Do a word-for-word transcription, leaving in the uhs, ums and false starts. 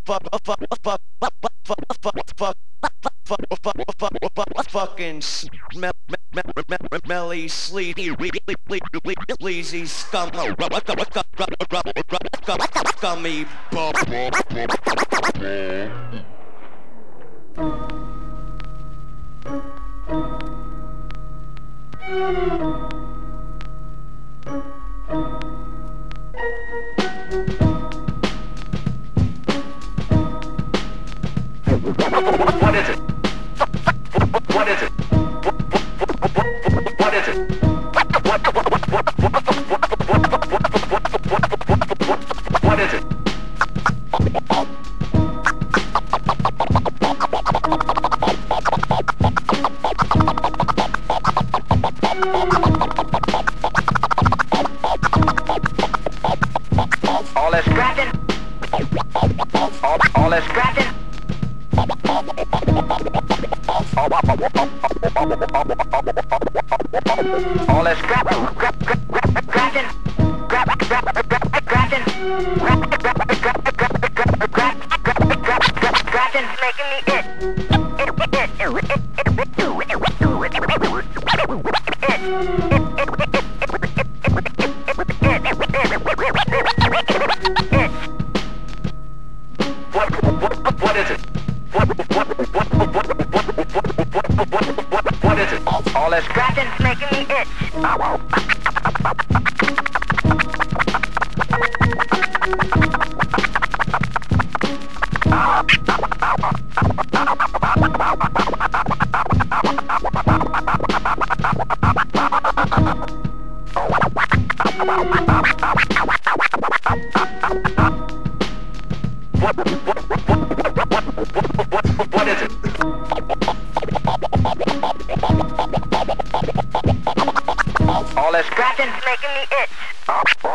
fucking smelly, sleazy, sleazy scum, scummy bum. What is it? What is it? What is it? What is it? All that scratching? All, all that scratching? All that scrap, scrap, scratching, scrap, scrap, scratching, scratching, making me itch. What, what, what is it? What, what, what, what, what, what, what, what, what is it? All that scratching making me itch. What, what, what, what, what, what, what, what is it? All that scratching making me itch.